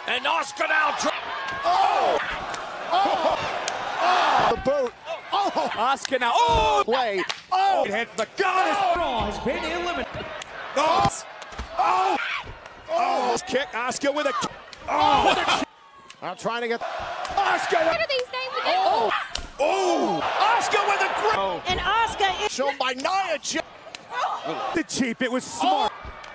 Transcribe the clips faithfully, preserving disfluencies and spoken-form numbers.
And Asuka now. Oh! Oh! Oh! The boot. Oh! Asuka now. Oh! Play. Oh! It hits the goddess. Raw has been eliminated. Oh! Oh! Oh! Kick. Asuka with a. Oh! I'm trying to get Asuka. What are these names again? Oh! Oh! Asuka with a grip. Oh! And Asuka is Shown by Nia Jax. The cheap. It was smart.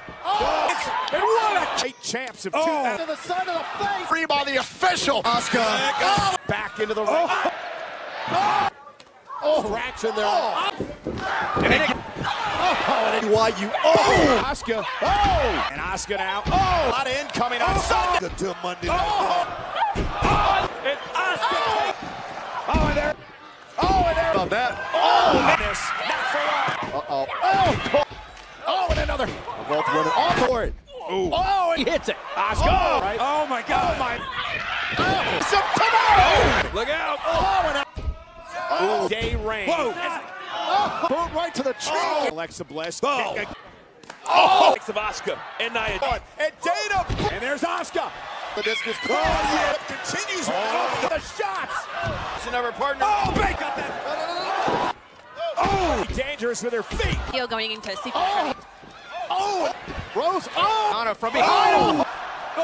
Oh! And what a eight champs of two. Oh! To the side of the face. Free by the official. Asuka. Oh! Back into the ring. Oh! Oh! Oh! Scratch in there. Oh! And it, Oh! And why you? Oh! Asuka. Oh! And Asuka now. Oh! A lot of incoming on Oh! Sunday. Until Monday night. Oh! Oh! And Asuka. Oh, and there. Oh! And there. About that. Oh! Miss. Not for long. Uh-oh. Oh! Oh! And another. They're both winning. All for it. Ooh. Oh! He hits it. Asuka. Oh, right. Oh my God. Oh my. Oh! So, come on! Look out. Oh! And Oh. Day Reign. Whoa. Oh, boot right to the chin. Oh. Alexa Bliss. Oh. Kick. Oh! Of Asuka and Nia. And Dana. And there's Asuka. The discus Oh, cross. yeah. Continues. Oh. With the shots. It's another partner. Oh, Big got that. Oh, dangerous with her feet. You're going into super. Oh. Oh. Rose. Oh. Anna from behind. Oh.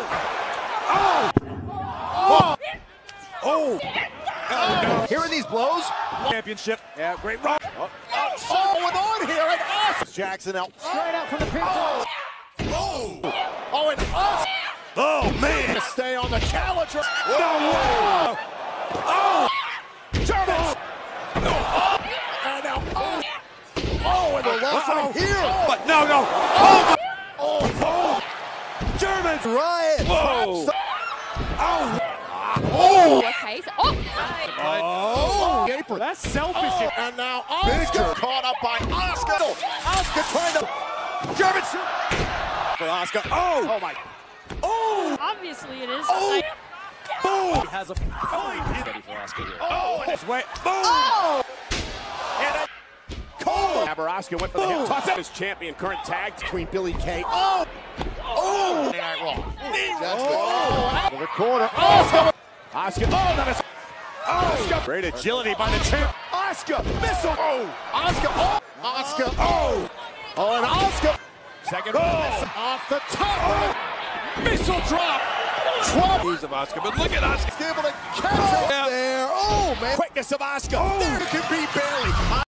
Oh. Oh. Oh. Oh. Oh. Hearing these blows. Championship. Yeah, great run. Oh, oh with on here and us. Jackson out. Straight out from the pin. Oh. Oh. Oh, and us. Oh, man. To stay on the challenger. No. Oh. German. Oh. And now. Oh. Oh, and the loss right here. But no, no. Oh. Oh. Oh. German. Riot. Whoa. Oh. Oh. Okay. So, oh. Oh. Apron. That's selfish. Oh. And now Asuka caught up by Asuka. Asuka trying to. German for Asuka. Oh. Oh my. Oh. Obviously it is. Oh. Like, Boom. He has a fight ready for Asuka here. Oh. And his way. Boom. Oh. And a cold. Asuka went for the hip toss. His champion, current tag Between Billy Kay. Oh. Oh. Monday Night Raw. That's oh. To the corner. Asuka. Asuka. Oh, that is. Asuka. Great agility by the champ. Asuka. Missile. Oh. Asuka. Oh. Asuka. Oh. Oh, and Asuka. Second. Oh. Off the top. Missile drop. Trump. Moves of Asuka, but look at Asuka. Able to catch it there. Oh, man. Quickness of Asuka. Oh. There it could be barely.